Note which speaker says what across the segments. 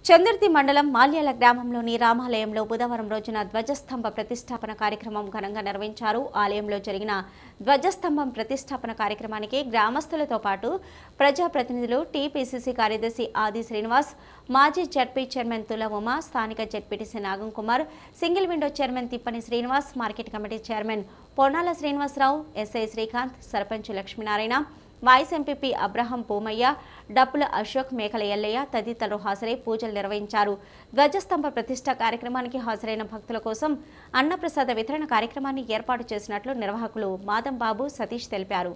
Speaker 1: చందుర్తి మండలం మాల్యాల గ్రామంలోని రామాలయంలో బుధవారం రోజున ధ్వజస్తంభ ప్రతిష్టాపన కార్యక్రమం ఘనంగా నిర్వహించారు. ఆలయంలో జరిగిన ధ్వజస్తంభం ప్రతిష్టాపన కార్యక్రమానికి గ్రామస్తులతో పాటు ప్రజాప్రతినిధులు, టీపీసీసీ కార్యదర్శి ఆది శ్రీనివాస్, మాజీ జడ్పీ చైర్మన్ తుల ఉమ, స్థానిక ZPTC Nagam Kumar, single window chairman Tippani Srinivas, market committee chairman Ponnala Srinivasarao, SI Srikanth, sarpanch Lakshminarayana, vice MPP Abraham Poomayya, Dappula Ashok, మేకల ఎల్లయ్య తదితరులు హాజరై పూజలు నిర్వహించారు. ధ్వజస్తంభ ప్రతిష్ట కార్యక్రమానికి హాజరైన భక్తుల కోసం అన్నప్రసాద వితరణ కార్యక్రమాన్ని ఏర్పాటు చేసినట్లు నిర్వాహకులు మాదం బాబు, సతీష్ తెలిపారు.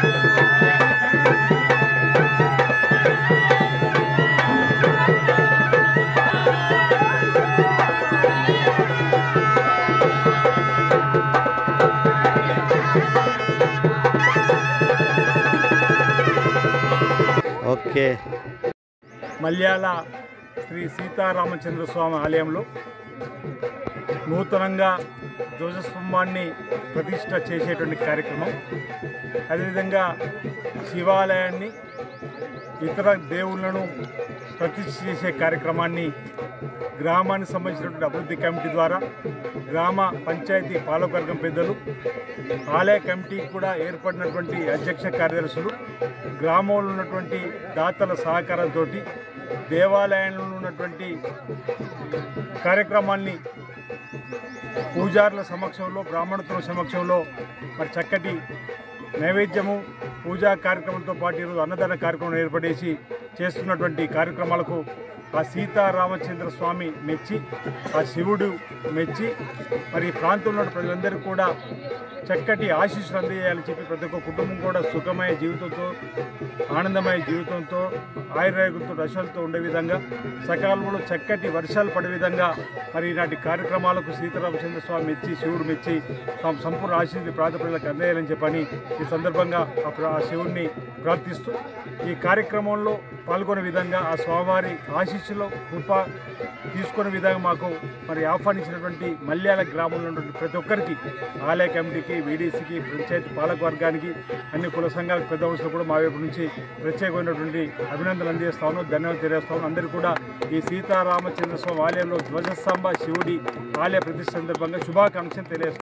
Speaker 2: ఓకే.
Speaker 3: మల్యాల శ్రీ సీతారామచంద్ర స్వామి ఆలయంలో నూతనంగా ధ్వజస్తంభాన్ని ప్రతిష్ట చేసేటువంటి కార్యక్రమం, అదేవిధంగా శివాలయాన్ని, ఇతర దేవుళ్లను ప్రతిష్ఠ చేసే కార్యక్రమాన్ని గ్రామానికి సంబంధించినటువంటి అభివృద్ధి కమిటీ ద్వారా గ్రామ పంచాయతీ పాలకవర్గం పెద్దలు, ఆలయ కమిటీకి కూడా ఏర్పడినటువంటి అధ్యక్ష కార్యదర్శులు, గ్రామంలో ఉన్నటువంటి దాతల సహకారంతో దేవాలయంలో ఉన్నటువంటి కార్యక్రమాన్ని పూజారుల సమక్షంలో, బ్రాహ్మణోత్తమ సమక్షంలో మరి చక్కటి నైవేద్యము, పూజా కార్యక్రమంతో పాటు ఈరోజు అన్నదాన కార్యక్రమం ఏర్పడేసి చేస్తున్నటువంటి కార్యక్రమాలకు ఆ సీతారామచంద్ర స్వామి మెచ్చి, ఆ శివుడు మెచ్చి మరి ఈ ప్రాంతంలో ప్రజలందరికీ కూడా చక్కటి ఆశీస్సులు అందజేయాలని చెప్పి ప్రతి ఒక్క కుటుంబం కూడా సుఖమయ జీవితంతో, ఆనందమయ జీవితంతో, ఆయుర్వేదంతో, రశాలతో ఉండే విధంగా, సకాలంలో చక్కటి వర్షాలు పడే విధంగా మరి ఈనాటి కార్యక్రమాలకు సీతారామచంద్ర స్వామి మెచ్చి, శివుడు మెచ్చి సంపూర్ణ ఆశీస్సులు ప్రాంత ప్రజలకు అందజేయాలని చెప్పని ఈ సందర్భంగా ఆ శివుడిని ప్రార్థిస్తూ ఈ కార్యక్రమంలో పాల్గొనే విధంగా, ఆ స్వామివారి ఆశీస్సులో కృప తీసుకునే విధంగా మాకు మరి ఆహ్వానించినటువంటి మల్యాల గ్రామంలో ఉన్నటువంటి ప్రతి ఒక్కరికి, ఆలయ కమిటీకి, వీడీసీకి, పంచాయతీ పాలక వర్గానికి, అన్ని కుల సంఘాలకు, పెద్ద వయసులో కూడా మా వైపు నుంచి ప్రత్యేకమైనటువంటి అభినందనలు అందజేస్తా ఉన్నాం, ధన్యవాదాలు తెలియజేస్తా ఉన్నాం. అందరికీ కూడా ఈ సీతారామచంద్ర స్వామి ఆలయంలో ధ్వజస్తంభ శివుడి ఆలయ ప్రతిష్ఠ సందర్భంగా శుభాకాంక్షలు తెలియజేస్తాం.